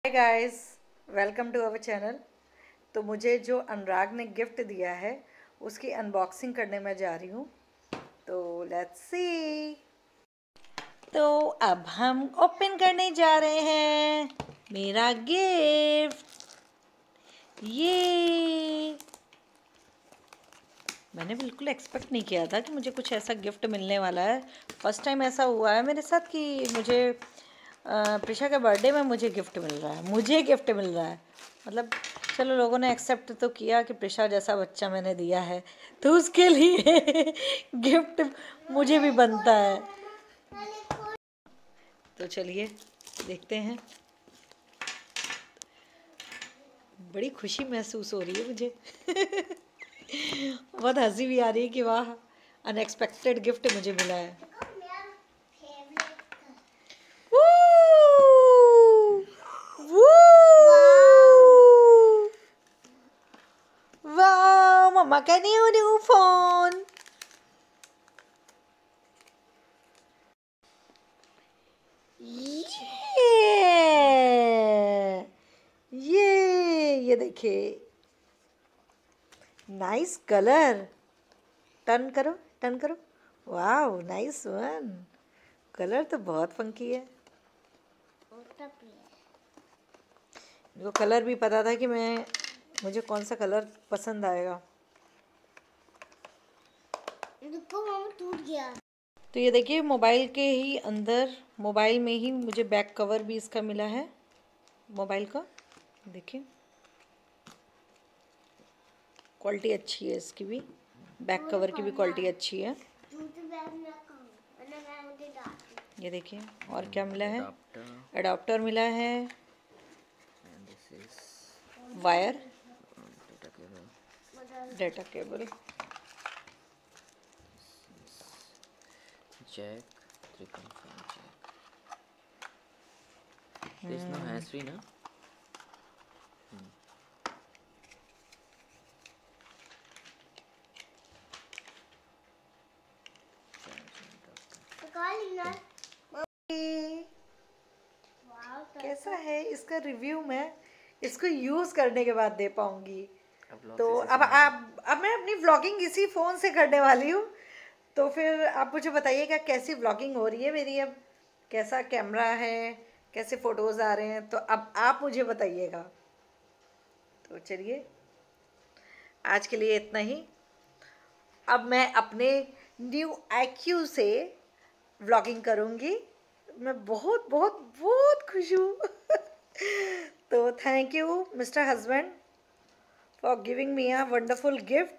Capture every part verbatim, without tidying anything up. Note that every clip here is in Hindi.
Hi guys, welcome to our channel. तो मुझे जो अनुराग ने गिफ्ट दिया है उसकी अनबॉक्सिंग करने मैं जा रही हूँ। तो लेट्स सी। तो अब हम ओपन करने जा रहे हैं मेरा गिफ्ट। ये मैंने बिल्कुल एक्सपेक्ट नहीं किया था कि मुझे कुछ ऐसा गिफ्ट मिलने वाला है। फर्स्ट टाइम ऐसा हुआ है मेरे साथ कि मुझे प्रिशा के बर्थडे में मुझे गिफ्ट मिल रहा है मुझे गिफ्ट मिल रहा है मतलब चलो, लोगों ने एक्सेप्ट तो किया कि प्रिशा जैसा बच्चा मैंने दिया है तो उसके लिए गिफ्ट मुझे भी बनता है। तो चलिए देखते हैं। बड़ी खुशी महसूस हो रही है मुझे। बहुत हंसी भी आ रही है कि वाह, अनएक्सपेक्टेड गिफ्ट मुझे मिला है। वाह, मम्मा का न्यू न्यू फोन। ये ये ये देखिए, नाइस कलर। टर्न करो टर्न करो। वाह, नाइस वन। कलर तो बहुत फंकी है। मेरे को कलर भी पता था कि मैं मुझे कौन सा कलर पसंद आएगा। टूट गया। तो ये देखिए, मोबाइल के ही अंदर, मोबाइल में ही मुझे बैक कवर भी इसका मिला है मोबाइल का। देखिए क्वालिटी अच्छी है इसकी भी, बैक कवर की भी क्वालिटी अच्छी है। ये देखिए, और क्या मिला है? अडाप्टर मिला है, wire, data cable, jack, three point five jack. There's no hands-free now. Hmm. कैसा है इसका रिव्यू? मैं इसको यूज करने के बाद दे पाऊंगी। तो अब आप अब मैं अपनी व्लॉगिंग इसी फोन से करने वाली हूँ। तो फिर आप मुझे बताइएगा कैसी व्लॉगिंग हो रही है मेरी, अब कैसा कैमरा है, कैसे फोटोज आ रहे हैं, तो अब आप मुझे बताइएगा। तो चलिए, आज के लिए इतना ही। अब मैं अपने न्यू आईक्यू से व्लॉगिंग करूँगी। मैं बहुत बहुत बहुत खुश हूँ। तो thank you mister husband for giving me a wonderful gift.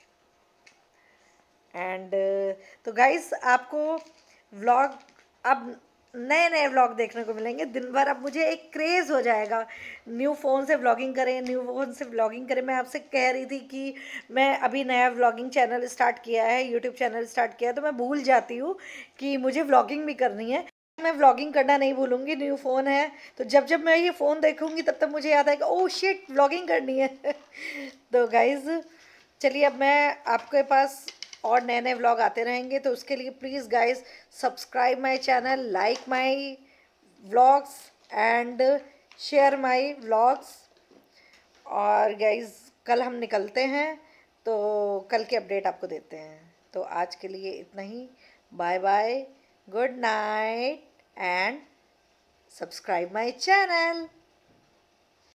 And तो गाइस, आपको व्लॉग अब नए नए व्लॉग देखने को मिलेंगे दिन भर। अब मुझे एक क्रेज़ हो जाएगा, न्यू फ़ोन से व्लॉगिंग करें, न्यू फ़ोन से व्लॉगिंग करें। मैं आपसे कह रही थी कि मैं अभी नया व्लॉगिंग चैनल स्टार्ट किया है, यूट्यूब चैनल स्टार्ट किया है, तो मैं भूल जाती हूँ कि मुझे व्लॉगिंग भी करनी है। मैं व्लॉगिंग करना नहीं भूलूंगी। न्यू फ़ोन है तो जब जब मैं ये फ़ोन देखूंगी तब तब मुझे याद आएगा, ओह शिट, व्लॉगिंग करनी है। तो गाइज़ चलिए, अब मैं आपके पास और नए नए व्लॉग आते रहेंगे। तो उसके लिए please guys subscribe my channel, like my vlogs and share my vlogs. और गाइस कल हम निकलते हैं, तो कल की अपडेट आपको देते हैं। तो आज के लिए इतना ही। Bye bye, good night and subscribe my channel.